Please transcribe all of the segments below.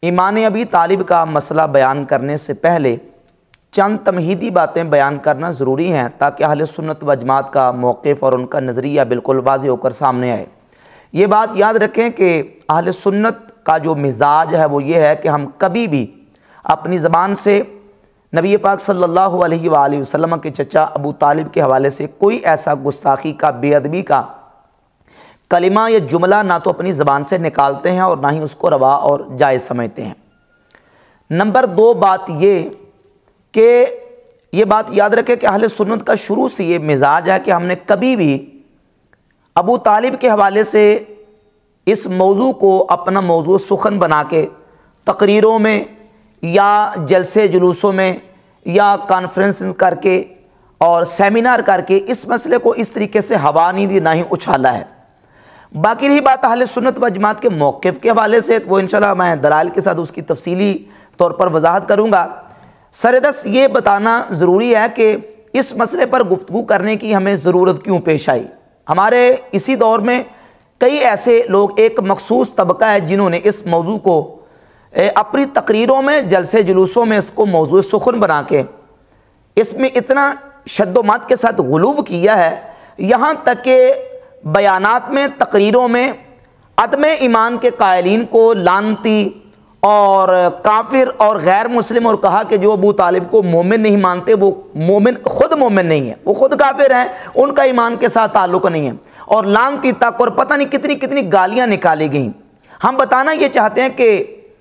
ایمان ابی طالب کا مسئلہ بیان کرنے سے پہلے چند تمہیدی باتیں بیان کرنا ضروری ہیں تاکہ اہل سنت و جماعت کا موقف اور ان کا نظریہ بالکل واضح ہو کر سامنے آئے۔ یہ بات یاد رکھیں کہ اہل سنت کا جو مزاج ہے وہ یہ ہے کہ ہم کبھی بھی اپنی زبان سے نبی پاک صلی اللہ علیہ وآلہ وسلم کے چچا ابو طالب کے حوالے سے کوئی ایسا گستاخی کا، بے ادبی کا کلمہ یا جملہ نہ تو اپنی زبان سے نکالتے ہیں اور نہ ہی اس کو روا اور جائز سمجھتے ہیں۔ نمبر 2 بات یہ کہ یہ بات یاد رکھیں کہ اہل سنت کا شروع سے یہ مزاج ہے کہ ہم نے کبھی بھی ابو طالب کے حوالے سے اس موضوع کو اپنا موضوع سخن بنا کے تقریروں میں یا جلسے جلوسوں میں یا کانفرنس کر کے اور سیمینار کر کے اس مسئلے کو اس طریقے سے ہوا نہیں دی، نہ ہی اچھالا ہے۔ باقی رہی بات اہل سنت و جماعت کے موقف کے حوالے سے، وہ انشاءاللہ میں دلائل کے ساتھ اس کی تفصیلی طور پر وضاحت کروں گا۔ سردست یہ بتانا ضروری ہے کہ اس مسئلے پر گفتگو کرنے کی ہمیں ضرورت کیوں پیش آئی۔ ہمارے اسی دور میں کئی ایسے لوگ، ایک مخصوص طبقہ ہے جنہوں نے اس موضوع کو اپنی تقریروں میں، جلسے جلوسوں میں اس کو موضوع سخن بنا کے اس میں اتنا شد و مت کے ساتھ غلو کیا ہے، یہاں تک کہ بیانات میں، تقریروں میں عدم ایمان کے قائلین کو لعنتی اور کافر اور غیر مسلم اور کہا کہ جو ابو طالب کو مومن نہیں مانتے وہ مومن، خود مومن نہیں ہے، وہ خود کافر ہیں، ان کا ایمان کے ساتھ تعلق نہیں ہے، اور لعنتی تک اور پتہ نہیں کتنی کتنی گالیاں نکالی گئیں۔ ہم بتانا یہ چاہتے ہیں کہ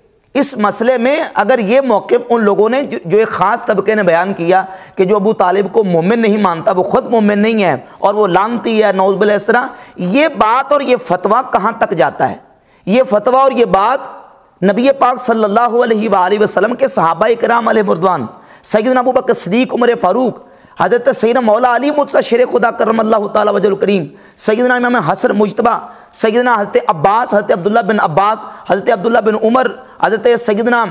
اس مسئلے میں اگر یہ موقف ان لوگوں نے جو ایک خاص طبقے نے بیان کیا کہ جو ابو طالب کو مومن نہیں مانتا وہ خود مومن نہیں ہے اور وہ لعنتی ہے، نعوذ باللہ، اس طرح یہ بات اور یہ فتویٰ کہاں تک جاتا ہے؟ یہ فتویٰ اور یہ بات نبی پاک صلی اللہ علیہ وآلہ وسلم کے صحابہ اکرام علیہ رضوان، سیدنا ابو بکر صدیق، عمر فاروق، حضرت سیدنا مولا علی مرتضیٰ شیر خدا کرم اللہ تعالیٰ وجہ الکریم، سیدنا امام حسن مجتبیٰ، سیدنا حضرت عباس، حضرت عبداللہ بن عباس، حضرت عبداللہ بن عمر، حضرت سیدنا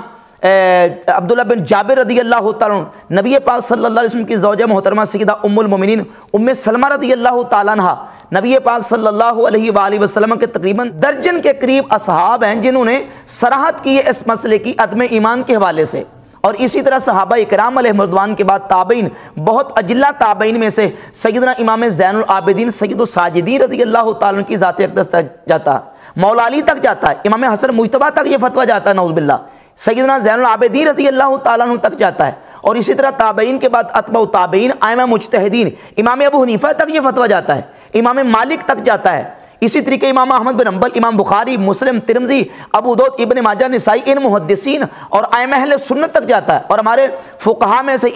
عبداللہ بن جابر رضی اللہ تعالیٰ عنہ، نبی پاک صلی اللہ علیہ وسلم کی زوجہ محترمہ سیدہ ام المومنین ام سلمہ رضی اللہ تعالیٰ عنہ، نبی پاک صلی اللہ علیہ وآلہ وسلم کے تقریباً درجن کے قریب اصحاب ہیں جنہوں نے صراحت کی ہے اس مسئلے کی عدم ایمان کے حوالے سے، اور اسی طرح صحابہ اکرام علیہ رضوان کے بعد تابعین، بہت اجلہ تابعین میں سے سیدنا امام زین العابدین سید الساجدین رضی اللہ تعالیٰ عنہ کی ذات اقدس تک جاتا ہے، مولا علی تک جاتا ہے، امام حسن مجتبیٰ تک یہ فتویٰ جاتا ہے، نعوذ باللہ، سیدنا زین العابدین رضی اللہ تعالیٰ عنہ تک جاتا ہے، اور اسی طرح تابعین کے بعد اتباع تابعین، ائمہ مجتہدین، امام ابو حنیفہ تک یہ فتویٰ جاتا ہے، امام مالک تک جاتا ہے، اسی طریقے امام احمد بن حنبل، امام بخاری، مسلم، ترمذی، ابو داؤد، ابن ماجہ، نسائی، ان محدثین اور ائمہ اہل سنت تک جاتا ہے، اور ہمارے فقہاء میں سے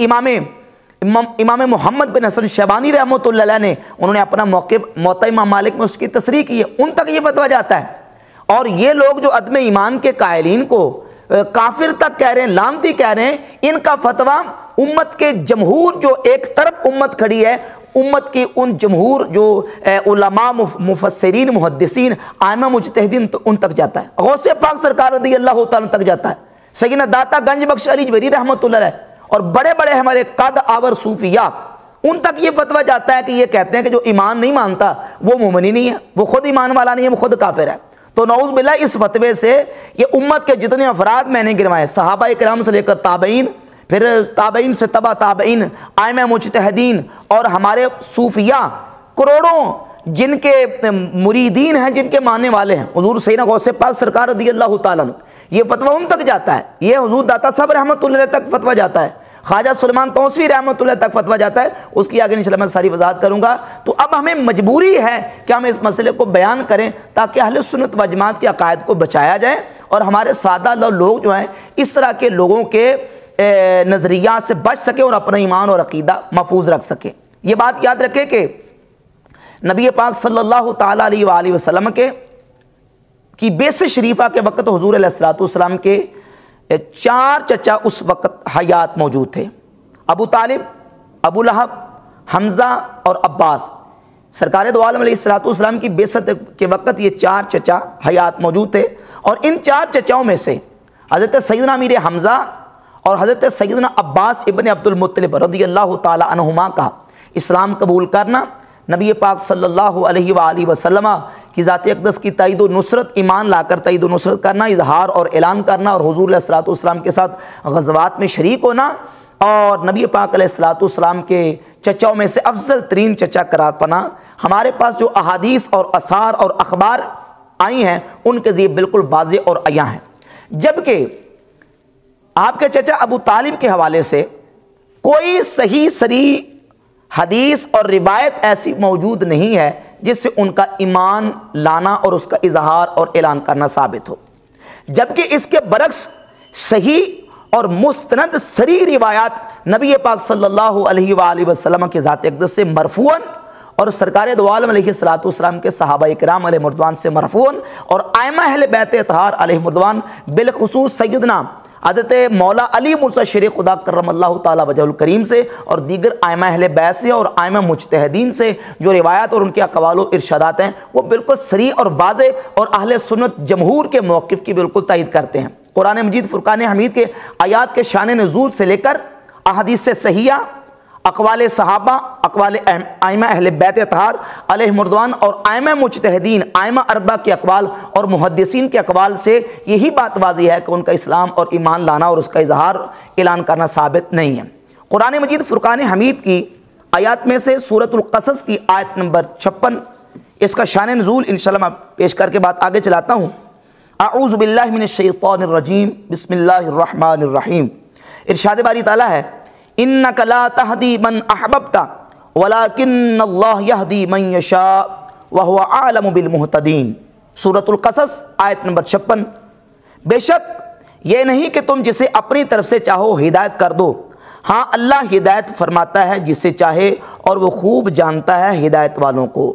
امام محمد بن حسن شیبانی رحمۃ اللہ علیہ نے، انہوں نے اپنا موقف موطا امام مالک میں اس کی تصریح کی ہے، ان تک یہ فتویٰ جاتا ہے۔ اور یہ لوگ جو عدم ایمان کے قائلین کو کافر تک کہہ رہے ہیں، لعنتی کہہ رہے ہیں، ان کا فتویٰ امت کے جمہور، جو ایک طرف امت کھڑی ہے، امت کی ان جمہور جو علماء، مفسرین، محدثین، ائمہ مجتہدین، تو ان تک جاتا ہے، غوث پاک سرکار رضی اللہ تعالیٰ تک جاتا ہے، سیدنا داتا گنج بخش علی جویری رحمۃ اللہ علیہ، اور بڑے بڑے ہمارے قد آور صوفیاء، ان تک یہ فتویٰ جاتا ہے کہ یہ کہتے ہیں کہ جو ایمان نہیں مانتا وہ مومن ہی نہیں ہے، وہ خود ایمان والا نہیں ہے، وہ خود کافر ہے۔ تو نعوذ باللہ اس فتوے سے یہ امت کے جتنے افراد میں نے گنوائے، صحابہ اکرام سے لے کر تابعین، پھر تابعین سے تبع تابعین، ائمہ مجتہدین، اور ہمارے صوفیاء کروڑوں جن کے مریدین ہیں، جن کے ماننے والے ہیں، حضور سیدنا غوث پاک سرکار رضی اللہ تعالیٰ عنہ، یہ فتویٰ ان تک جاتا ہے، یہ حضور داتا صاحب رحمۃ اللہ علیہ تک فتویٰ جاتا ہے، خواجہ سلیمان توسوی رحمۃ اللہ تک فتویٰ جاتا ہے، اس کی آگے انشاءاللہ میں ساری وضاحت کروں گا۔ تو اب ہمیں مجبوری ہے کہ ہم اس مسئلے کو بیان کریں تاکہ اہل سنت و جماعت کے عقائد کو بچایا جائے، اور ہمارے سادہ لوگ جو ہیں اس طرح کے لوگوں کے نظریات سے بچ سکیں اور اپنا ایمان اور عقیدہ محفوظ رکھ سکیں۔ یہ بات یاد رکھیں کہ نبی پاک صلی اللہ تعالیٰ علیہ وآلہ وسلم کی بیسِ شریفہ کے وقت حضور علیہ الصلوۃ والسلام کے 4 چچا اس وقت حیات موجود تھے، ابو طالب، ابو لہب، حمزہ اور عباس۔ سرکار دو عالم علیہ الصلوۃ والسلام کی بعثت کے وقت یہ 4 چچا حیات موجود تھے، اور ان 4 چچاؤں میں سے حضرت سیدنا امیر حمزہ اور حضرت سیدنا عباس ابن عبد المطلب رضی اللہ تعالی عنہما کا اسلام قبول کرنا نبی پاک صلی اللہ علیہ وآلہ وسلم کی ذات اقدس کی تائید و نصرت، ایمان لا کر تائید و نصرت کرنا، اظہار اور اعلان کرنا، اور حضور علیہ الصلوۃ والسلام کے ساتھ غزوات میں شریک ہونا، اور نبی پاک علیہ الصلوۃ والسلام کے چچاؤں میں سے افضل ترین چچا قرار پانا، ہمارے پاس جو احادیث اور آثار اور اخبار آئی ہیں ان کے ذریعے بالکل واضح اور عیاں ہیں۔ جبکہ آپ کے چچا ابو طالب کے حوالے سے کوئی صحیح صریح حدیث اور روایت ایسی موجود نہیں ہے جس سے ان کا ایمان لانا اور اس کا اظہار اور اعلان کرنا ثابت ہو، جبکہ اس کے برعکس صحیح اور مستند صریح روایات نبی پاک صلی اللہ علیہ وآلہ وسلم کے ذات اقدس سے مرفوعاً اور سرکار دو عالم علیہ الصلوۃ والسلام کے صحابہ کرام علیہ رضوان سے مرفوعاً، اور ائمہ اہل بیت اطہار علیہ رضوان بالخصوص سیدنا حضرت مولا علی مرزا شیر خدا کرم اللہ تعالیٰ وجہ الکریم سے اور دیگر ائمہ اہل بیت سے اور ائمہ مجتہدین سے جو روایات اور ان کے اقوال و ارشادات ہیں وہ بالکل صریح اور واضح اور اہل سنت جمہور کے موقف کی بالکل تائید کرتے ہیں۔ قرآن مجید فرقان حمید کے آیات کے شان نزول سے لے کر احادیث صحیحہ، اقوال صحابہ، اقوال ائمہ اہل بیت اطہار علیہ رضوان اور ائمہ مجتہدین، ائمہ اربعہ کے اقوال اور محدثین کے اقوال سے یہی بات واضح ہے کہ ان کا اسلام اور ایمان لانا اور اس کا اظہار اعلان کرنا ثابت نہیں ہے۔ قرآن مجید فرقان حمید کی آیات میں سے سورۃ القصص کی آیت نمبر 56، اس کا شان نزول انشاءاللہ میں پیش کر کے بات آگے چلاتا ہوں۔ اعوذ باللہ من الشیطان الرجیم، بسم اللہ الرحمن الرحیم۔ ارشاد باری تعالیٰ ہے اِنَّكَ لَا تَهْدِي مَنْ أَحْبَبْتَ وَلَكِنَّ اللَّهَ يَهْدِي مَنْ يَشَاءُ وَهُوَ أَعْلَمُ بِالْمُهْتَدِينَ۔ سورۃ القصص آیت نمبر 56۔ بے شک یہ نہیں کہ تم جسے اپنی طرف سے چاہو ہدایت کر دو، ہاں اللہ ہدایت فرماتا ہے جسے چاہے اور وہ خوب جانتا ہے ہدایت والوں کو۔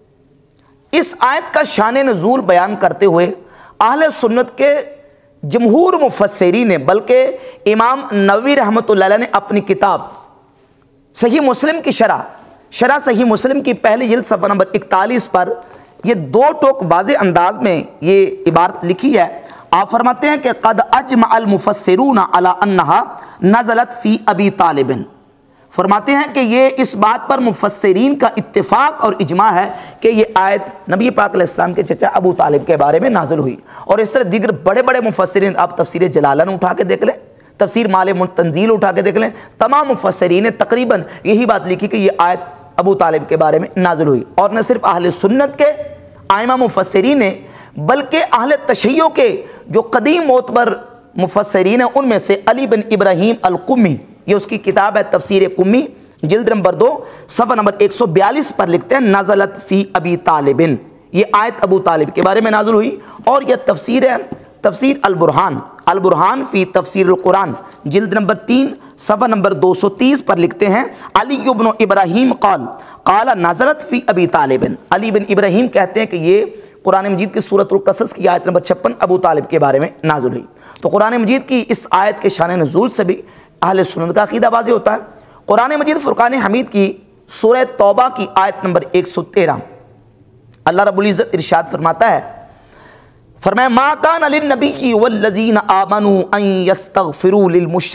اس آیت کا شان نزول بیان کرتے ہوئے اہل سنت کے جمہور مفسرین نے، بلکہ امام نووی رحمۃ اللہ علیہ نے اپنی کتاب صحیح مسلم کی شرح صحیح مسلم کی پہلی جلد صفحہ نمبر 41 پر یہ دو ٹوک واضح انداز میں یہ عبارت لکھی ہے۔ آپ فرماتے ہیں کہ قد اجمع المفسرون علی انہا نزلت فی ابی طالب، فرماتے ہیں کہ یہ اس بات پر مفسرین کا اتفاق اور اجماع ہے کہ یہ آیت نبی پاک علیہ السلام کے چچا ابو طالب کے بارے میں نازل ہوئی، اور اس طرح دیگر بڑے بڑے مفسرین، آپ تفسیر جلالین اٹھا کے دیکھ لیں، تفسیر معالم التنزیل اٹھا کے دیکھ لیں، تمام مفسرین نے تقریباً یہی بات لکھی کہ یہ آیت ابو طالب کے بارے میں نازل ہوئی۔ اور نہ صرف اہل سنت کے ائمہ مفسرین نے بلکہ اہل تشیع کے جو قدیم معتبر مفسرین ہیں ان میں سے علی بن ابراہیم القمی، یہ اس کی کتاب ہے تفسیر قمی، جلد نمبر 2 صفحہ نمبر 142 پر لکھتے ہیں نزلت فی ابی طالب، یہ آیت ابو طالب کے بارے میں نازل ہوئی۔ اور یہ تفسیر ہے تفسیر البرہان فی تفسیر القرآن، جلد نمبر 3 صفحہ نمبر 230 پر لکھتے ہیں علی بن ابراہیم قال نزلت فی ابی طالب، علی بن ابراہیم کہتے ہیں کہ یہ قرآن مجید کی سورۃ القصص کی آیت نمبر 56 ابو طالب کے بارے میں نازل ہوئی۔ تو قرآن مجید کی اس آیت کے شان نزول سے بھی اہل سنت کا عقیدہ واضح ہوتا ہے۔ قرآن مجید فرقان حمید کی سورہ توبہ کی آیت نمبر 113 اللہ رب العزت ارشاد فرماتا ہے، فرمایا ما کان للنبی والذین آمنوا ان یستغفروا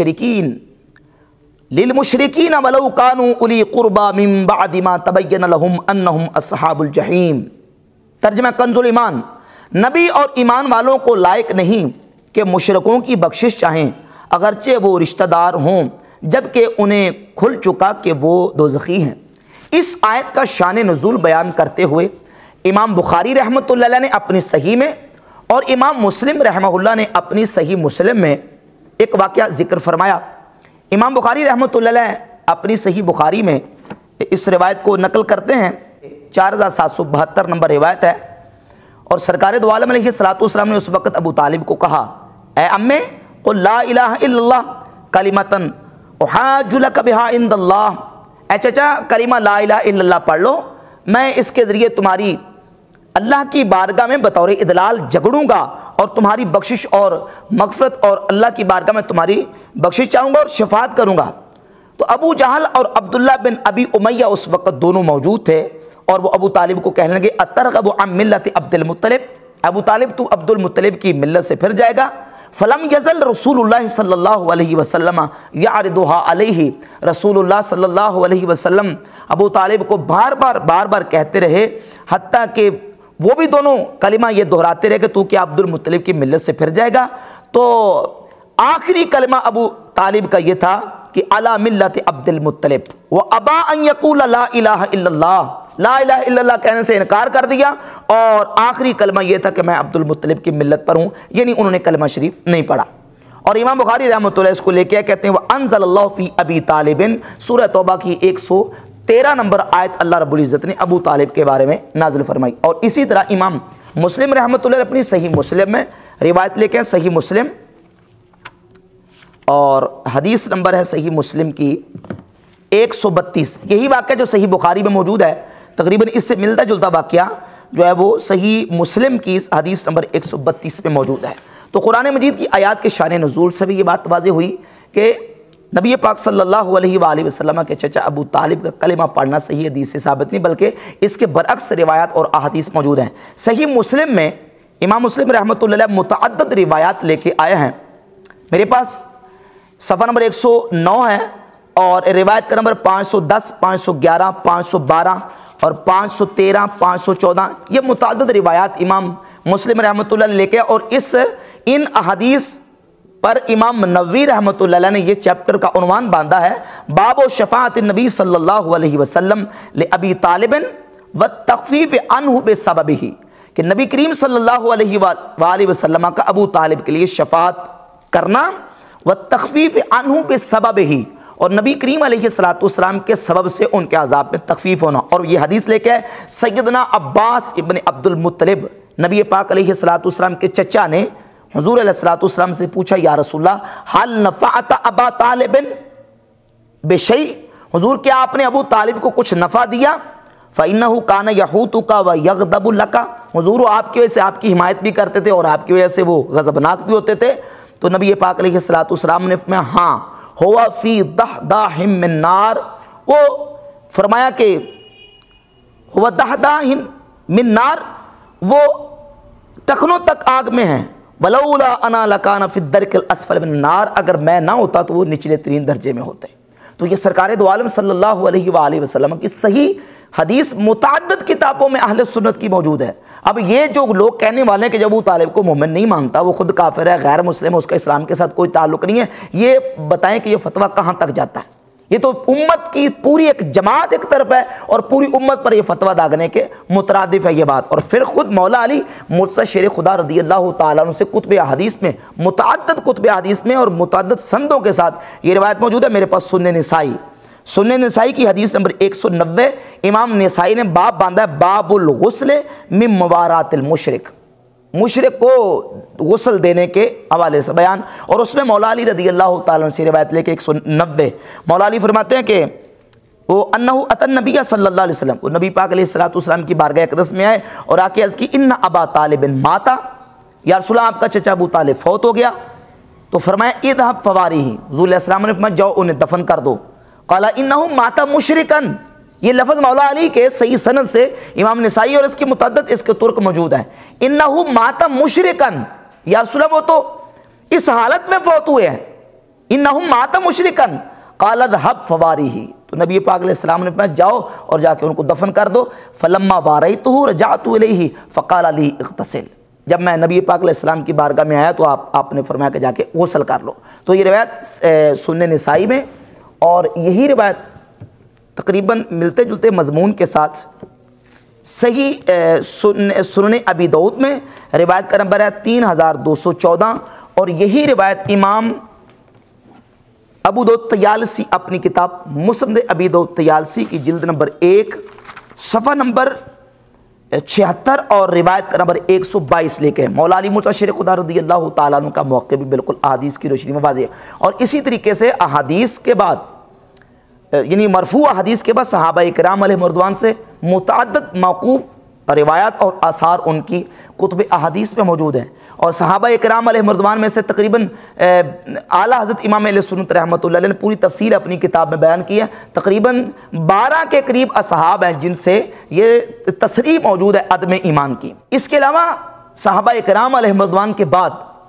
للمشرکین ولو کانوا اولی قربی من بعد ما تبین لهم انہم اصحاب الجحیم۔ ترجمہ کنز الایمان، نبی اور ایمان والوں کو لائق نہیں کہ مشرکوں کی بخشش چاہیں اگرچہ وہ رشتہ دار ہوں، جبکہ انہیں کھل چکا کہ وہ دوزخی ہیں۔ اس آیت کا شان نزول بیان کرتے ہوئے امام بخاری رحمۃ اللہ علیہ نے اپنی صحیح میں اور امام مسلم رحمہ اللہ نے اپنی صحیح مسلم میں ایک واقعہ ذکر فرمایا۔ امام بخاری رحمۃ اللہ علیہ اپنی صحیح بخاری میں اس روایت کو نقل کرتے ہیں، 4772 نمبر روایت ہے، اور سرکار دو عالم علیہ الصلوۃ والسلام نے اس وقت ابو طالب کو کہا، اے امّے قل لا الہ الا اللہ کلمۃ احاج لک بہا عند اللہ، اے چچا کلمہ لا الہ الا اللہ پڑھ لو، میں اس کے ذریعے تمہاری اللہ کی بارگاہ میں بطور ادلال جھگڑوں گا اور تمہاری بخشش اور مغفرت اور اللہ کی بارگاہ میں تمہاری بخشش چاہوں گا اور شفاعت کروں گا۔ تو ابو جہل اور عبداللہ بن ابی امیہ اس وقت دونوں موجود تھے، اور وہ ابو طالب کو کہنے لگے اترغب عن ملت عبد المطلب، ابو طالب تو عبد المطلب کی ملت سے پھر جائے گا؟ فلم یزل رسول اللہ صلی اللہ علیہ وسلم یعرضها علیہ، رسول اللہ صلی اللہ علیہ وسلم ابو طالب کو بار بار کہتے رہے، حتیٰ کہ وہ بھی دونوں کلمہ یہ دہراتے رہے کہ تو کیا عبد المطلب کی ملت سے پھر جائے گا؟ تو آخری کلمہ ابو طالب کا یہ تھا کہ علی ملت عبد المطلب، وابا ان یقول لا الہ الا اللہ، لا الہ الا اللہ کہنے سے انکار کر دیا، اور آخری کلمہ یہ تھا کہ میں عبد المطلب کی ملت پر ہوں، یعنی انہوں نے کلمہ شریف نہیں پڑھا۔ اور امام بخاری رحمۃ اللہ اس کو لے کے کہتے ہیں وانزل اللہ فی ابی طالب، سورہ توبہ کی 113 نمبر آیت اللہ رب العزت نے ابو طالب کے بارے میں نازل فرمائی۔ اور اسی طرح امام مسلم رحمۃ اللہ اپنی صحیح مسلم میں روایت لے کے، صحیح مسلم اور حدیث نمبر ہے صحیح مسلم کی 132، یہی واقعہ جو صحیح بخاری میں موجود ہے تقریباً اس سے ملتا جلتا واقعہ جو ہے وہ صحیح مسلم کی حدیث نمبر 132 میں موجود ہے۔ تو قرآن مجید کی آیات کے شان نزول سے بھی یہ بات واضح ہوئی کہ نبی پاک صلی اللہ علیہ وآلہ وسلم کے چچا ابو طالب کا کلمہ پڑھنا صحیح حدیث سے ثابت نہیں، بلکہ اس کے برعکس روایات اور احادیث موجود ہیں۔ صحیح مسلم میں امام مسلم رحمۃ اللہ علیہ متعدد روایات لے کے آئے ہیں، میرے پاس صفحہ نمبر 109 ہے، اور روایت کا نمبر 510، 511، 512 اور 513، 514، یہ متعدد روایات امام مسلم رحمۃ اللہ لے کے، اور ان احادیث پر امام نووی رحمۃ اللہ علیہ نے یہ چیپٹر کا عنوان باندھا ہے باب و شفاعت النبی صلی اللہ علیہ وسلم لابی طالب والتخفیف عنہ بسببہ، کہ نبی کریم صلی اللہ علیہ وآلہ وسلم کا ابو طالب کے لیے شفاعت کرنا، والتخفیف عنہ بسببہ، اور نبی کریم علیہ السلام کے سبب سے ان کے عذاب میں تخفیف ہونا۔ اور یہ حدیث لے کے سیدنا عباس ابن عبد المطلب نبی پاک علیہ السلام کے چچا نے حضور علیہ السلام سے پوچھا یا رسول اللہ حل نفعت ابا طالب بشیء، حضور کیا آپ نے ابو طالب کو کچھ نفع دیا؟ فإنہ کان یحوتک ویغضب لک، حضور وہ آپ کی وجہ سے آپ کی حمایت بھی کرتے تھے اور آپ کی وجہ سے وہ غضبناک بھی ہوتے تھے۔ تو نبی پاک علیہ السلام نے فرمایا ہاں ہوا فی دحداہ من نار، وہ فرمایا کہ ہوا دحداہ من نار، وہ ٹخنوں تک آگ میں ہیں، ولولا انا لکان فی الدرک الاسفل من النار، اگر میں نہ ہوتا تو وہ نچلے ترین درجے میں ہوتے۔ تو یہ سرکار دو عالم صلی اللہ علیہ وآلہ وسلم کی صحیح حدیث متعدد کتابوں میں اہل سنت کی موجود ہے۔ اب یہ جو لوگ کہنے والے ہیں کہ جب ابو طالب کو مومن نہیں مانتا، وہ خود کافر ہے، غیر مسلم ہے، اس کا اسلام کے ساتھ کوئی تعلق نہیں ہے، یہ بتائیں کہ یہ فتویٰ کہاں تک جاتا ہے؟ یہ تو امت کی پوری ایک جماعت ایک طرف ہے اور پوری امت پر یہ فتویٰ داغنے کے مترادف ہے یہ بات۔ اور پھر خود مولا علی مرتضی شیر خدا رضی اللہ تعالیٰ عنہ سے کتب احادیث میں، متعدد کتب احادیث میں اور متعدد سندوں کے ساتھ یہ روایت موجود ہے۔ میرے پاس سنن نسائی کی حدیث نمبر 190، امام نسائی نے باب باندھا ہے باب الغسل من موارات المشرک، مشرک کو غسل دینے کے حوالے سے بیان، اور اس میں مولا علی رضی اللہ تعالیٰ عنہ سے روایت لے کے 190 مولا علی فرماتے ہیں کہ وہ انہ اتى النبی صلی اللہ علیہ وسلم، وہ نبی پاک علیہ السلام کی بارگاہ اقدس میں آئے اور آ کے عرض کی ان ابا طالب ماتا، یا رسول اللہ آپ کا چچا ابو طالب فوت ہو گیا۔ تو فرمایا اذهب فواریہ، حضور علیہ السلام نے فرمایا جاؤ انہیں دفن کر دو۔ قال انہ مات مشرکا، یہ لفظ مولا علی کے صحیح سند سے امام نسائی اور اس کی متعدد اس کے ترک موجود ہیں، انہ مات مشرکا، یا رسول اللہ وہ تو اس حالت میں فوت ہوئے ہیں، انہ مات مشرکا، قال اذهب فواریہ، تو نبی پاک علیہ السلام نے فرمایا جاؤ اور جا کے ان کو دفن کر دو۔ فلما واریتہ رجعت الیہ فقال لی اغتسل، جب میں نبی پاک علیہ السلام کی بارگاہ میں آیا تو آپ نے فرمایا کہ جا کے غسل کر لو۔ تو یہ روایت سنن نسائی میں، اور یہی روایت تقریباً ملتے جلتے مضمون کے ساتھ صحیح سنن ابی داؤد میں روایت کا نمبر ہے 3214، اور یہی روایت امام ابو داؤد طیالسی اپنی کتاب مسند ابی داؤد طیالسی کی جلد نمبر 1 صفحہ نمبر 76 اور روایت کا نمبر 122 لے کے مولا علی مرتضی شیر خدا رضی اللہ تعالیٰ عنہ کا موقع بھی بالکل احادیث کی روشنی میں واضح ہے۔ اور اسی طریقے سے احادیث کے بعد، یعنی مرفوع احادیث کے بعد صحابہ اکرام علیہ مردوان سے متعدد موقوف روایات اور آثار ان کی کتب احادیث میں موجود ہیں، اور صحابہ اکرام علیہ مردوان میں سے تقریباً اعلیٰ حضرت امام اہل سنت رحمۃ اللہ علیہ نے پوری تفصیل اپنی کتاب میں بیان کی ہے۔ تقریباً 12 کے قریب اصحاب ہیں جن سے یہ تصریح موجود ہے عدم ایمان کی۔ اس کے علاوہ صحابہ اکرام علیہ مردوان کے بعد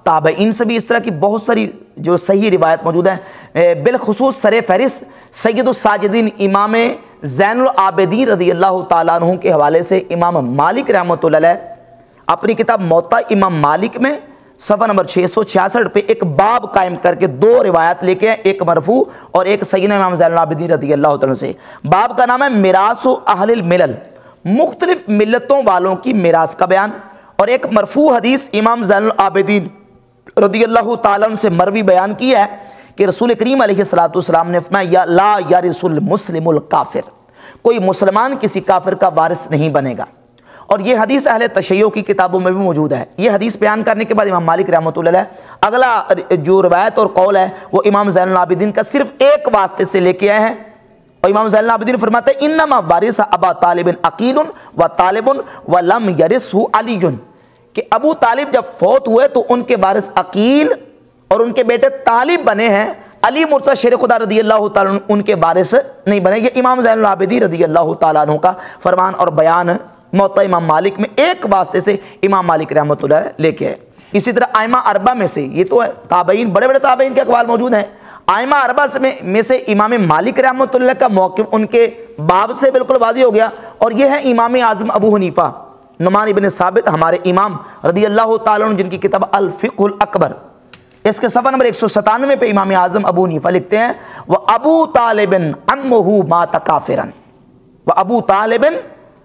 تابعین سے بھی اس طرح کی بہت ساری جو صحیح روایت موجود ہیں، بالخصوص سر فہرست سید الساجدین امام زین العابدین رضی اللہ تعالیٰ عنہ کے حوالے سے امام مالک رحمۃ اللہ علیہ اپنی کتاب موطا امام مالک میں صفحہ نمبر 666 پہ ایک باب قائم کر کے 2 روایت لے کے ہیں، ایک مرفوع اور ایک سیدنا امام زین العابدین رضی اللہ تعالیٰ عنہ سے۔ باب کا نام ہے میراث اہل الملل، مختلف ملتوں والوں کی میراث کا بیان، اور ایک مرفوع حدیث امام زین العابدین رضی اللہ تعالیٰ عنہ سے مروی بیان کی ہے کہ رسول کریم علیہ السلام نے فرمایا لا یرث المسلم الکافر، کوئی مسلمان کسی کافر کا وارث نہیں بنے گا، اور یہ حدیث اہل تشیع کی کتابوں میں بھی موجود ہے۔ یہ حدیث بیان کرنے کے بعد امام مالک رحمۃ اللہ علیہ اگلا جو روایت اور قول ہے وہ امام زین العابدین کا صرف ایک واسطے سے لے کے آئے ہیں، اور امام زین العابدین فرماتے ہیں انما وارث ابا طالب عقیل و طالب ولم یرثہ علی، کہ ابو طالب جب فوت ہوئے تو ان کے وارث عقیل اور ان کے بیٹے طالب بنے ہیں، علی مرتضی شیر خدا رضی اللہ تعالیٰ عنہ ان کے وارث نہیں بنے۔ یہ امام زین العابدین رضی اللہ تعالیٰ عنہ کا فرمان اور بیان موطا امام مالک میں ایک واسطے سے امام مالک رحمۃ اللہ لے کے ہے۔ اسی طرح ائمہ اربعہ میں سے، یہ تو ہے تابعین، بڑے بڑے تابعین کے اقوال موجود ہیں، ائمہ اربعہ میں سے امام مالک رحمۃ اللہ کا موقف ان کے باب سے بالکل واضح ہو گیا، اور یہ ہے امام اعظم ابو حنیفہ نعمان ابن ثابت ہمارے امام رضی اللہ تعالیٰ عنہ، جن کی کتاب الفقہ الاکبر، اس کے صفحہ نمبر 197 پہ امام اعظم ابو حنیفہ لکھتے ہیں وَأَبُو طَالِبٍ عَمُّهُ مَاتَ كَافِرًا، وَأَبُو طَالِبٍ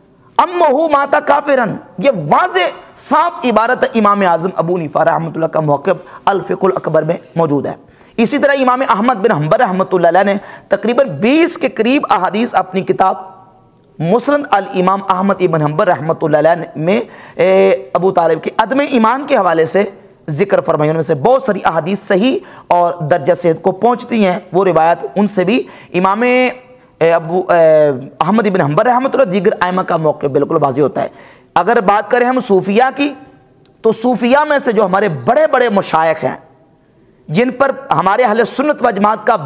عَمُّهُ مَاتَ كَافِرًا، یہ واضح صاف عبارت امام اعظم ابو حنیفہ رحمۃ اللہ کا موقف الفقہ الاکبر میں موجود ہے۔ اسی طرح امام احمد بن حنبل رحمۃ اللہ علیہ نے تقریباً 20 کے قریب احادیث اپنی کتاب مسند الامام احمد ابن حنبل رحمۃ اللہ علیہ میں ابو طالب کے عدم ایمان کے حوالے سے ذکر فرمائی، ان میں سے بہت ساری احادیث صحیح اور درجہ صحت کو پہنچتی ہیں، وہ روایت ان سے بھی امام ابو احمد ابن حنبل رحمۃ اللہ دیگر ائمہ کا موقع بالکل واضح ہوتا ہے۔ اگر بات کریں ہم صوفیہ کی، تو صوفیہ میں سے جو ہمارے بڑے بڑے مشائخ ہیں جن پر ہمارے اہل سنت و جماعت کا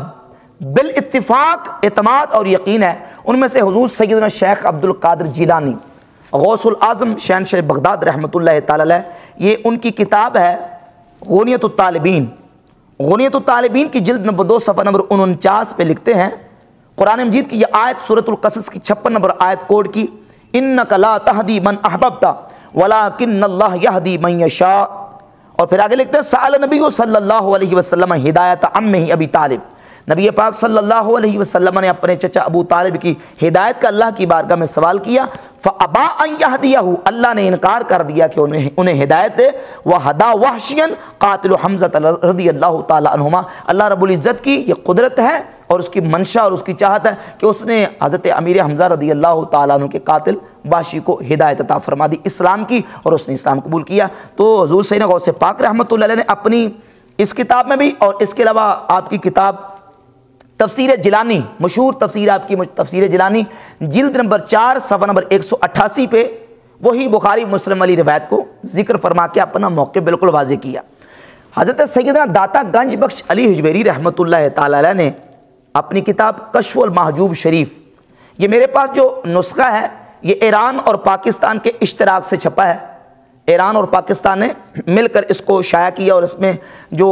بالاتفاق اعتماد اور یقین ہے، ان میں سے حضور سیدنا شیخ عبد القادر جیلانی غوث العظم شہنشاہ بغداد رحمۃ اللہ تعالی علیہ، یہ ان کی کتاب ہے غنیۃ الطالبین۔ غنیۃ الطالبین کی جلد نمبر 2 صفحہ نمبر 49 پہ لکھتے ہیں قرآن مجید کی یہ آیت سورۃ القصص کی 56 نمبر آیت کوڈ کی انک لا تہدی من احببت ولکن اللہ یہدی من یشاء، اور پھر آگے لکھتے ہیں سأل نبی صلی اللہ علیہ وسلم ہدایت عمہ ابی طالب، نبی پاک صلی اللہ علیہ وسلم نے اپنے چچا ابو طالب کی ہدایت کا اللہ کی بارگاہ میں سوال کیا، فابا ان یہدیہ، اللہ نے انکار کر دیا کہ انہیں ہدایت دے، وہدا وحشیا قاتل حمزہ رضی اللہ تعالی عنہما، اللہ رب العزت کی یہ قدرت ہے اور اس کی منشا اور اس کی چاہت ہے کہ اس نے حضرت امیر حمزہ رضی اللہ تعالیٰ عنہ کے قاتل وحشی کو ہدایت عطا فرما دی اسلام کی، اور اس نے اسلام قبول کیا۔ تو حضور سیدنا غوث پاک رحمۃ اللہ علیہ نے اپنی اس کتاب میں بھی، اور اس کے علاوہ آپ کی کتاب تفسیر جیلانی، مشہور تفسیر آپ کی تفسیر جیلانی، جلد نمبر 4 صفحہ نمبر 188 پہ وہی بخاری مسلم والی روایت کو ذکر فرما کے اپنا موقع بالکل واضح کیا۔ حضرت سیدنا داتا گنج بخش علی حجویری رحمۃ اللہ تعالی علیہ نے اپنی کتاب کشف المحجوب شریف، یہ میرے پاس جو نسخہ ہے یہ ایران اور پاکستان کے اشتراک سے چھپا ہے، ایران اور پاکستان نے مل کر اس کو شائع کیا، اور اس میں جو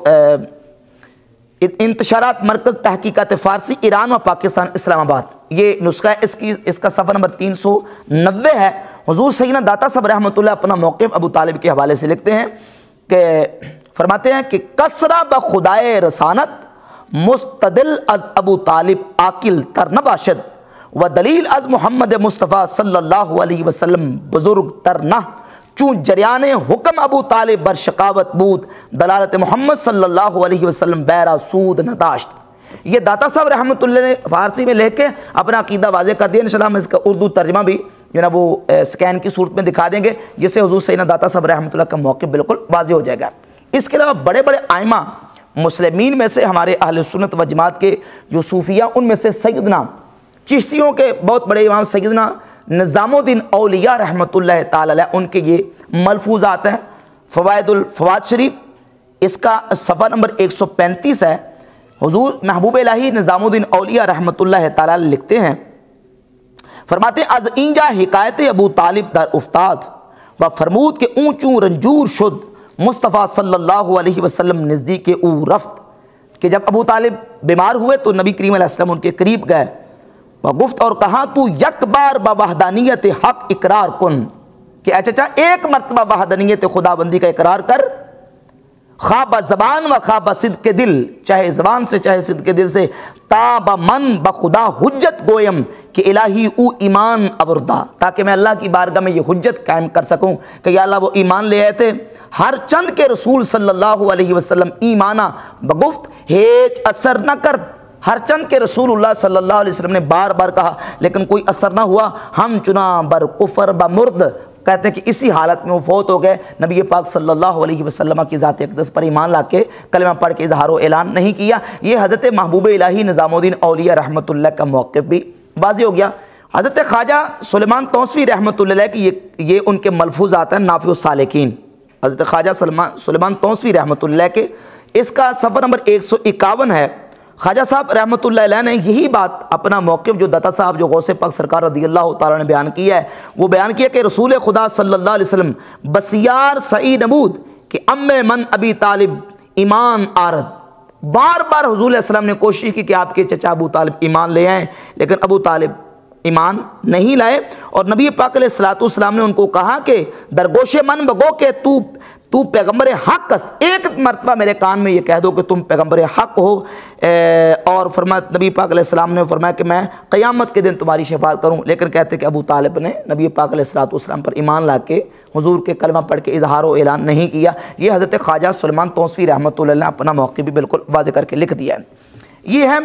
انتشارات مرکز تحقیقات فارسی ایران و پاکستان اسلام آباد، یہ نسخہ ہے، اس کا صفحہ نمبر 390 ہے۔ حضور سیدنا داتا صاحب رحمۃ اللہ اپنا موقف ابو طالب کے حوالے سے لکھتے ہیں کہ فرماتے ہیں کہ کسرا بخدائے رسانت مستدل از ابو طالب عاقل تر نباشد و دلیل از محمد مصطفیٰ صلی اللہ علیہ وسلم بزرگ تر نہ، چون جریان حکم ابو طالب بر شقاوت بود دلالت محمد صلی اللہ علیہ وسلم بیرا سود نداشت۔ یہ داتا صاحب رحمۃ اللہ نے فارسی میں لکھ کے اپنا عقیدہ واضح کر دیا، انشاءاللہ ہم اس کا اردو ترجمہ بھی جو نا وہ سکین کی صورت میں دکھا دیں گے، جس سے حضور سیدنا داتا صاحب رحمۃ اللہ کا موقف بالکل واضح ہو جائے گا۔ اس کے علاوہ بڑے بڑے ائمہ مسلمین میں سے ہمارے اہل سنت و جماعت کے جو صوفیہ، ان میں سے سیدنا چشتیوں کے بہت بڑے امام سیدنا نظام الدین اولیاء رحمۃ اللہ تعالی علیہ، ان کے یہ ملفوظات ہیں۔ فوائد الفواد شریف، اس کا صفحہ نمبر 135 ہے۔ حضور محبوب الہی نظام الدین اولیاء رحمۃ اللہ تعالی علیہ لکھتے ہیں، فرماتے از اینجا حکایت ابو طالب در افتاد و فرمود کہ اونچوں رنجور شد مصطفیٰ صلی اللہ علیہ وسلم نزدیک او رفت، کہ جب ابو طالب بیمار ہوئے تو نبی کریم علیہ السلام ان کے قریب گئے، وگفت اور کہا تو یک بار بوحدانیت حق اقرار کن، کہ اے چچا ایک مرتبہ وحدانیت خداوندی کا اقرار کر، خواہ بزبان و خواہ بصدق دل، چاہے زبان سے چاہے صدق کے دل سے، تا بمن بخدا حجت گویم کہ الہی او ایمان ابردا، تاکہ میں اللہ کی بارگاہ میں یہ حجت قائم کر سکوں کہ یا اللہ وہ ایمان لے آئے تھے ہر چند کے رسول صلی اللہ علیہ وسلم ایمانہ بگفت ہیچ اثر نہ کر، ہر چند کے رسول اللہ صلی اللہ علیہ وسلم نے بار بار کہا لیکن کوئی اثر نہ ہوا، ہم چنا بر کفر بمرد، کہتے ہیں کہ اسی حالت میں وہ فوت ہو گئے، نبی پاک صلی اللہ علیہ وسلم کی ذات اقدس پر ایمان لا کے کلمہ پڑھ کے اظہار و اعلان نہیں کیا۔ یہ حضرت محبوب الہی نظام الدین اولیاء رحمۃ اللہ کا موقف بھی واضح ہو گیا۔ حضرت خواجہ سلیمان توسوی رحمۃ اللہ علیہ کی یہ ان کے ملفوظات ہیں نافع السالکین، حضرت خواجہ سلیمان توسوی رحمۃ اللہ کے، اس کا صفحہ نمبر 151 ہے۔ خواجہ صاحب رحمۃ اللہ علیہ نے یہی بات اپنا موقف جو دتا صاحب جو غوث پاک سرکار رضی اللہ تعالیٰ نے بیان کیا ہے، وہ بیان کیا کہ رسول خدا صلی اللہ علیہ وسلم بسیار سعید نمود کہ ام من ابی طالب ایمان آرد، بار بار حضور علیہ السلام نے کوشش کی کہ آپ کے چچا ابو طالب ایمان لے آئیں، لیکن ابو طالب ایمان نہیں لائے، اور نبی پاک علیہ الصلوۃ والسلام نے ان کو کہا کہ درگوش من بگو کہ تو پیغمبر حق اس، ایک مرتبہ میرے کان میں یہ کہہ دو کہ تم پیغمبر حق ہو، اور فرمایا نبی پاک علیہ السلام نے فرمایا کہ میں قیامت کے دن تمہاری شفاعت کروں، لیکن کہتے کہ ابو طالب نے نبی پاک علیہ الصلوۃ والسلام پر ایمان لا کے حضور کے کلمہ پڑھ کے اظہار و اعلان نہیں کیا۔ یہ حضرت خواجہ سلیمان توسوی رحمۃ اللہ علیہ نے اپنا موقف بھی بالکل واضح کر کے لکھ دیا ہے۔ یہ ہے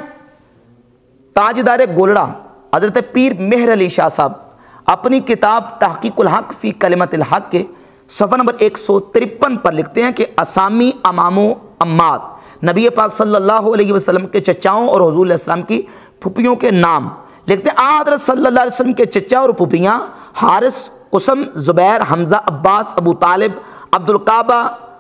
تاجدار گولڑا حضرت پیر مہر علی شاہ صاحب اپنی کتاب تحقیق الحق فی کلمت الحق کے صفحہ نمبر 153 پر لکھتے ہیں کہ اسامی امام و امات، نبی پاک صلی اللہ علیہ وسلم کے چچاؤں اور حضور علیہ السلام کی پھوپھیوں کے نام لکھتے ہیں۔ حضرت صلی اللہ علیہ وسلم کے چچا اور پھوپھیاں حارث، قسم، زبیر، حمزہ، عباس، ابو طالب، عبد القعبہ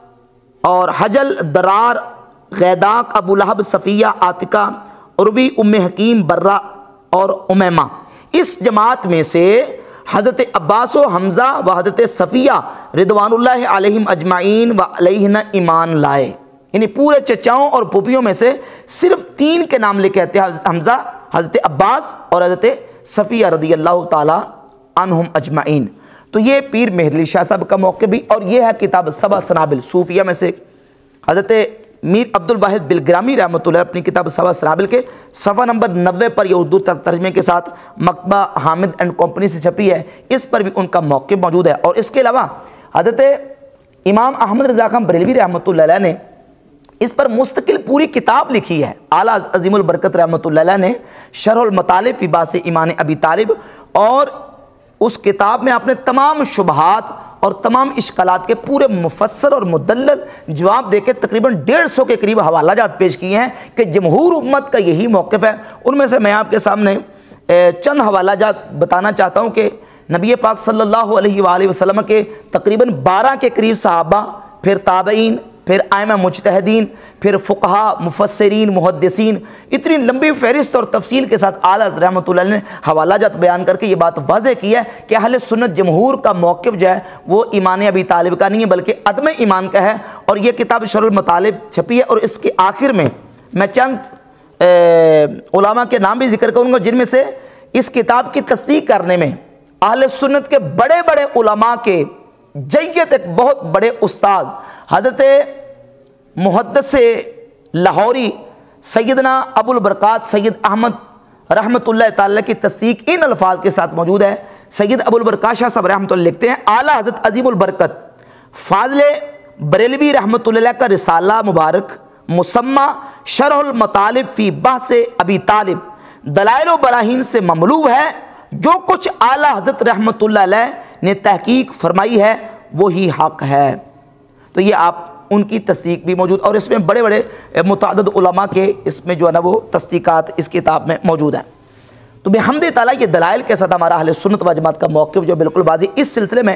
اور حجل، درار، غیداق، ابو لہب، صفیہ، عاتقہ، عروی، ام حکیم، برہ اور امیمہ، اس جماعت میں سے حضرت عباس و حمزہ و حضرت صفیہ رضوان اللہ علیہم اجمعین و علیہن ایمان لائے، یعنی پورے چچاؤں اور پھوپھیوں میں سے صرف 3 کے نام لکھے ہیں، حضرت حمزہ، حضرت عباس اور حضرت صفیہ رضی اللہ تعالی عنہم اجمعین۔ تو یہ پیر مہر علی شاہ صاحب کا موقع بھی، اور یہ ہے کتاب سبع سنابل صوفیہ میں سے حضرت میر عبد الواحد بلگرامی رحمۃ اللہ اپنی کتاب سبع سنابل کے صفحہ نمبر 90 پر یہ اردو ترجمے کے ساتھ مکتبہ حامد اینڈ کمپنی سے چھپی ہے، اس پر بھی ان کا موقف موجود ہے۔ اور اس کے علاوہ حضرت امام احمد رضا خان بریلوی رحمۃ اللہ علیہ نے اس پر مستقل پوری کتاب لکھی ہے۔ اعلیٰ عظیم البرکت رحمۃ اللہ علیہ نے شرح المطالب فی باس ایمان ابی طالب، اور اس کتاب میں آپ نے تمام شبہات اور تمام اشکالات کے پورے مفصل اور مدلل جواب دے کے تقریباً 150 کے قریب حوالہ جات پیش کیے ہیں کہ جمہور امت کا یہی موقف ہے۔ ان میں سے میں آپ کے سامنے چند حوالہ جات بتانا چاہتا ہوں کہ نبی پاک صلی اللہ علیہ وآلہ وسلم کے تقریباً 12 کے قریب صحابہ، پھر تابعین، پھر ائمہ مجتہدین، پھر فقہاء، مفسرین، محدثین، اتنی لمبی فہرست اور تفصیل کے ساتھ اعلیٰ رحمۃ اللہ نے حوالہ جات بیان کر کے یہ بات واضح کی ہے کہ اہل سنت جمہور کا موقف جو ہے وہ ایمان ابی طالب کا نہیں ہے بلکہ عدم ایمان کا ہے۔ اور یہ کتاب شرح المطالب چھپی ہے، اور اس کے آخر میں میں چند علماء کے نام بھی ذکر کروں گا جن میں سے اس کتاب کی تصدیق کرنے میں اہل سنت کے بڑے بڑے علماء کے جیت ایک بہت بڑے استاد حضرت محدث لاہوری سیدنا ابو البرکات سید احمد رحمۃ اللہ تعالی کی تصدیق ان الفاظ کے ساتھ موجود ہے۔ سید ابو البرکات شاہ صاحب رحمۃ اللہ لکھتے ہیں اعلیٰ حضرت عظیم البرکت فاضل بریلوی رحمۃ اللہ کا رسالہ مبارک مسمى شرح المطالب فی بحث ابی طالب دلائل و براہین سے مملو ہے، جو کچھ اعلیٰ حضرت رحمۃ اللہ علیہ نے تحقیق فرمائی ہے وہی حق ہے۔ تو یہ آپ ان کی تصدیق بھی موجود، اور اس میں بڑے بڑے متعدد علماء کے اس میں جو ہے نا وہ تصدیقات اس کتاب میں موجود ہیں۔ تو بحمد تعالیٰ یہ دلائل کے ساتھ ہمارا اہل سنت و جماعت کا موقف جو بالکل واضح۔ اس سلسلے میں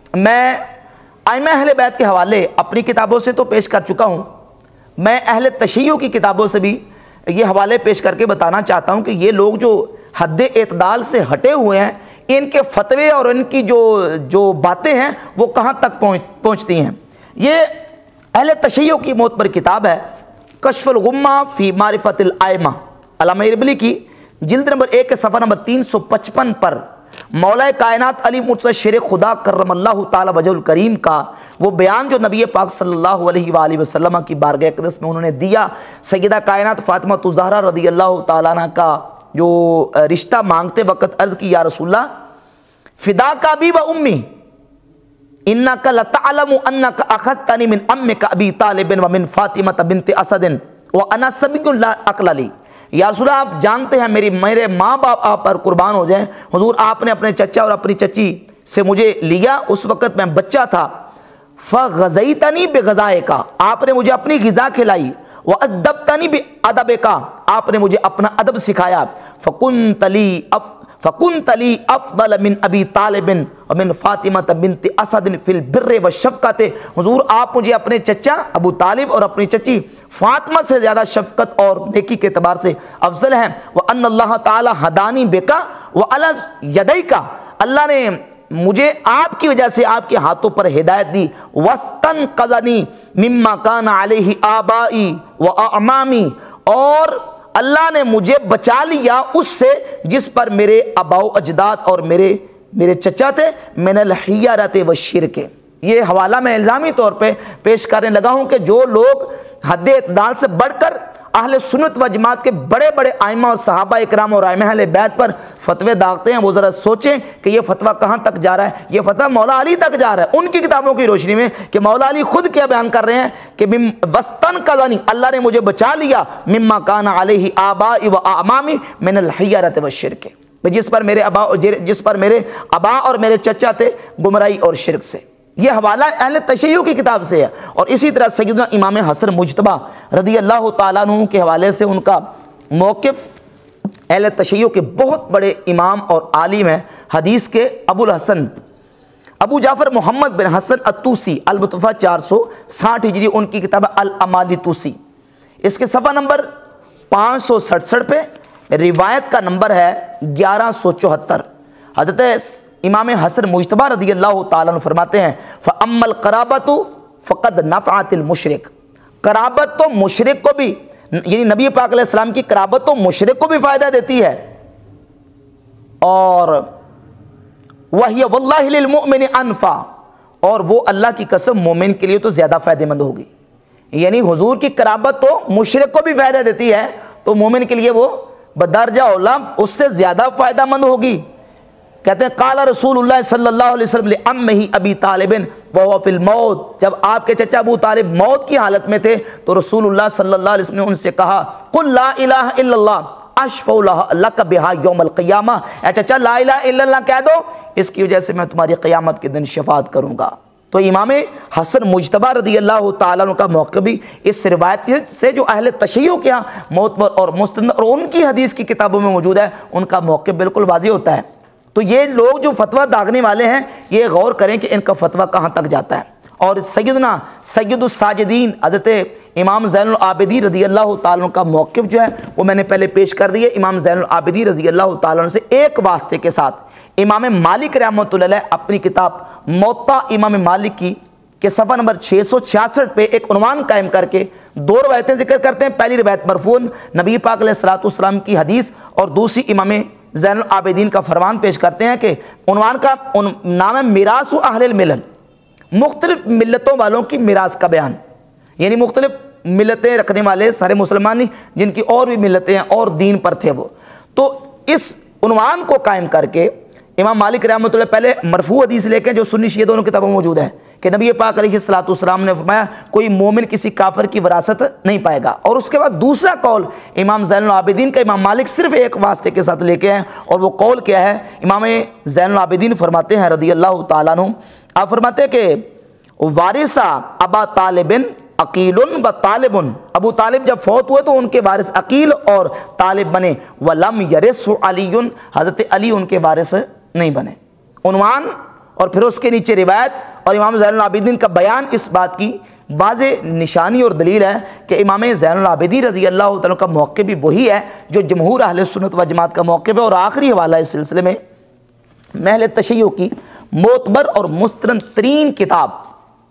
ائمہ اہل بیت کے حوالے اپنی کتابوں سے تو پیش کر چکا ہوں، میں اہل تشیع کی کتابوں سے بھی یہ حوالے پیش کر کے بتانا چاہتا ہوں کہ یہ لوگ جو حد اعتدال سے ہٹے ہوئے ہیں، ان کے فتوے اور ان کی جو باتیں ہیں وہ کہاں تک پہنچتی ہیں۔ یہ اہل تشیع کی موت پر کتاب ہے کشف الغمہ فی معرفت الائمہ، علامہ اربلی کی جلد نمبر 1 کے صفحہ نمبر 355 پر مولا کائنات علی مرتضی شیر خدا کرم اللہ تعالی وجہ الکریم کا وہ بیان جو نبی پاک صلی اللہ علیہ وآلہ وسلم کی بارگاہ اقدس میں انہوں نے دیا، سیدہ کائنات فاطمہ الزہرا رضی اللہ تعالیٰ عنہ کا جو رشتہ مانگتے وقت عرض کی، یا رسول اللہ فداک ابی و امی انک لتعلم انک اخذتنی من امک ابی طالب و من فاطمہ بنت اسد وانا صبی لا عقل لی، یا رسول اللہ آپ جانتے ہیں میرے ماں باپ آپ پر قربان ہو جائیں، حضور آپ نے اپنے چچا اور اپنی چچی سے مجھے لیا، اس وقت میں بچہ تھا، فغزیتنی بغذائک آپ نے مجھے اپنی غذا کھلائی، وادبتنی بادبک آپ نے مجھے اپنا ادب سکھایا، فکنت لی افضل من ابی طالب ومن فاطمہ بنت اسد فی البر والشفقت، حضور آپ مجھے اپنے چچا ابو طالب اور اپنی چچی فاطمہ سے زیادہ شفقت اور نیکی کے اعتبار سے افضل ہیں، وان اللہ تعالی ہدانی بک وعلی یدیک اللہ نے مجھے آپ کی وجہ سے آپ کے ہاتھوں پر ہدایت دی، واستنقذنی مما کان علیہ آبائی واعمامی اور اللہ نے مجھے بچا لیا اس سے جس پر میرے آباء و اجداد اور میرے چچا تھے، من الحیرۃ والشرک۔ یہ حوالہ میں الزامی طور پہ پیش کرنے لگا ہوں کہ جو لوگ حد اعتدال سے بڑھ کر اہل سنت و جماعت کے بڑے بڑے ائمہ اور صحابہ اکرام اور ائمہ اہل بیت پر فتوے داغتے ہیں، وہ ذرا سوچیں کہ یہ فتویٰ کہاں تک جا رہا ہے۔ یہ فتویٰ مولا علی تک جا رہا ہے ان کی کتابوں کی روشنی میں، کہ مولا علی خود کیا بیان کر رہے ہیں کہ وستنقذنی اللہ نے مجھے بچا لیا مما کان علیہ آبائی و اعمامی من الحیرۃ والشرک، جس پر میرے آبا اور میرے چچا تھے گمراہی اور شرک سے۔ یہ حوالہ اہل تشیع کی کتاب سے ہے، اور اسی طرح سیدنا امام حسن مجتبیٰ رضی اللہ تعالیٰ عنہ کے حوالے سے ان کا موقف، اہل تشیع کے بہت بڑے امام اور عالم ہیں حدیث کے ابو الحسن ابو جعفر محمد بن حسن الطوسی المتوفیٰ 460 ہجری، ان کی کتاب الامالی طوسی، اس کے صفحہ نمبر 567 پہ روایت کا نمبر ہے 1174۔ حضرت امام حسن مجتبیٰ رضی اللہ تعالیٰ عنہ فرماتے ہیں فَأَمَّا الْقَرَابَةُ فَقَدْ نَفَعَتِ الْمُشْرِكِ، قرابت تو مشرک کو بھی، یعنی نبی پاک علیہ السلام کی قرابت تو مشرک کو بھی فائدہ دیتی ہے، اور وَهِيَ وَاللَّهِ لِلْمُؤْمِنِ أَنْفَعُ، اور وہ اللہ کی قسم مومن کے لیے تو زیادہ فائدہ مند ہوگی۔ یعنی حضور کی قرابت تو مشرک کو بھی فائدہ دیتی ہے تو مومن کے لیے وہ بدرجہ اولا اس سے زیادہ فائدہ مند ہوگی۔ کہتے ہیں قال رسول اللہ صلی اللہ علیہ وسلم لعمہ ابی طالب وهو فی الموت، جب آپ کے چچا ابو طالب موت کی حالت میں تھے تو رسول اللہ صلی اللہ علیہ وسلم نے ان سے کہا قل لا الہ الا اللہ اشفع لک بہا یوم القیامہ، اے چچا لا الہ الا اللہ کہہ دو، اس کی وجہ سے میں تمہاری قیامت کے دن شفاعت کروں گا۔ تو امام حسن مجتبیٰ رضی اللہ تعالیٰ عنہ کا موقع بھی اس روایت سے جو اہل تشیع کے ہاں معتبر اور مستند اور ان کی حدیث کی کتابوں میں موجود ہے، ان کا موقع بالکل واضح ہوتا ہے۔ تو یہ لوگ جو فتویٰ داغنے والے ہیں یہ غور کریں کہ ان کا فتویٰ کہاں تک جاتا ہے۔ اور سیدنا سید الساجدین حضرت امام زین العابدین رضی اللہ تعالیٰ عنہ کا موقف جو ہے وہ میں نے پہلے پیش کر دیے۔ امام زین العابدین رضی اللہ تعالیٰ عنہ سے ایک واسطے کے ساتھ امام مالک رحمۃ اللہ علیہ اپنی کتاب موطا امام مالک کی کے صفحہ نمبر 666 پہ ایک عنوان قائم کر کے دو روایتیں ذکر کرتے ہیں۔ پہلی روایت مرفوع نبی پاک علیہ الصلوۃ والسلام کی حدیث، اور دوسری امام زین العابدین کا فرمان پیش کرتے ہیں کہ عنوان کا نام ہے میراث اہل الملل، مختلف ملتوں والوں کی میراث کا بیان، یعنی مختلف ملتیں رکھنے والے سارے مسلمان جن کی اور بھی ملتیں ہیں اور دین پر تھے وہ، تو اس عنوان کو قائم کر کے امام مالک رحمۃ اللہ پہلے مرفوع حدیث لے کے جو سنی شیعہ دونوں کتابوں میں موجود ہے کہ نبی پاک علیہ الصلوۃ والسلام نے فرمایا کوئی مومن کسی کافر کی وراثت نہیں پائے گا، اور اس کے بعد دوسرا قول امام زین العابدین کا امام مالک صرف ایک واسطے کے ساتھ لے کے ہیں، اور وہ قول کیا ہے؟ امام زین العابدین فرماتے ہیں رضی اللہ تعالیٰ عنہ، آپ فرماتے ہیں کہ وارثہ ابا طالب عقیل و طالب، ابو طالب جب فوت ہوئے تو ان کے وارث عقیل اور طالب بنے، ولم یرث علی، حضرت علی ان کے وارث نہیں بنے۔ عنوان اور پھر اس کے نیچے روایت اور امام زین العابدین کا بیان اس بات کی واضح نشانی اور دلیل ہے کہ امام زین العابدین رضی اللہ تعالیٰ کا موقع بھی وہی ہے جو جمہور اہل سنت و جماعت کا موقع ہے۔ اور آخری حوالہ اس سلسلے میں اہل تشیع کی معتبر اور مستند ترین کتاب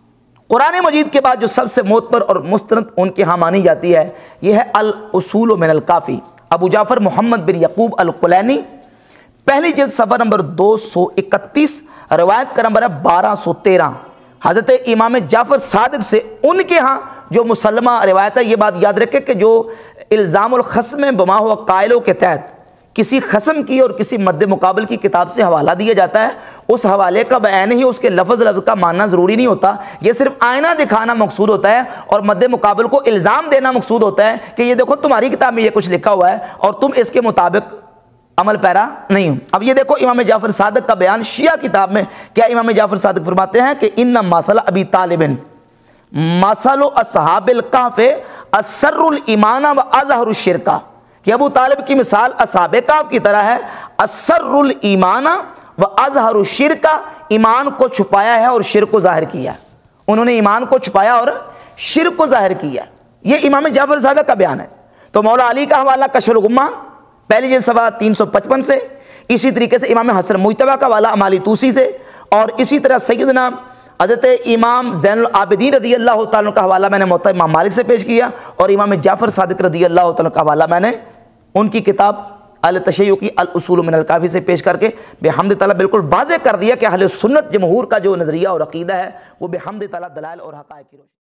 قرآن مجید کے بعد جو سب سے معتبر اور مستند ان کے ہاں مانی جاتی ہے یہ ہے الاصول من الکافی، ابو جعفر محمد بن یعقوب الکلینی، پہلی جلد صفحہ نمبر 231، روایت کا نمبر ہے 1213، حضرت امام جعفر صادق سے ان کے ہاں جو مسلمہ روایت ہے۔ یہ بات یاد رکھے کہ جو الزام الخصم بما ہوا قائلوں کے تحت کسی خصم کی اور کسی مد مقابل کی کتاب سے حوالہ دیا جاتا ہے، اس حوالے کا بیان ہی اس کے لفظ کا ماننا ضروری نہیں ہوتا، یہ صرف آئینہ دکھانا مقصود ہوتا ہے اور مد مقابل کو الزام دینا مقصود ہوتا ہے کہ یہ دیکھو تمہاری کتاب میں یہ کچھ لکھا ہوا ہے اور تم اس کے مطابق عمل پیرا نہیں ہوں۔ اب یہ دیکھو امام جعفر صادق کا بیان شیعہ کتاب میں کیا امام جعفر صادق فرماتے ہیں کہ ان مثل ابی طالب مثل اصحاب الکہف اسر الایمان و اظہر الشرک، کہ ابو طالب کی مثال اصحاب کہف کی طرح ہے، اسر الایمان و اظہر الشرک، ایمان کو چھپایا ہے اور شرک کو ظاہر کیا ہے، انہوں نے ایمان کو چھپایا اور شرک کو ظاہر کیا، یہ امام جعفر صادق کا بیان ہے۔ تو مولا علی کا حوالہ کشف الغمہ پہلی جلد صفحہ 355 سے، اسی طریقے سے امام حسن مجتبیٰ کا حوالہ امالی توسی سے، اور اسی طرح سیدنا حضرت امام زین العابدین رضی اللہ تعالیٰ کا حوالہ میں نے موطا امام مالک سے پیش کیا، اور امام جعفر صادق رضی اللہ تعالیٰ کا حوالہ میں نے ان کی کتاب التشیع کی الاصول من الکافی سے پیش کر کے بحمد تعالیٰ بالکل واضح کر دیا کہ اہل سنت جمہور کا جو نظریہ اور عقیدہ ہے وہ بحمد تعالیٰ دلائل اور حقائق کی روشنی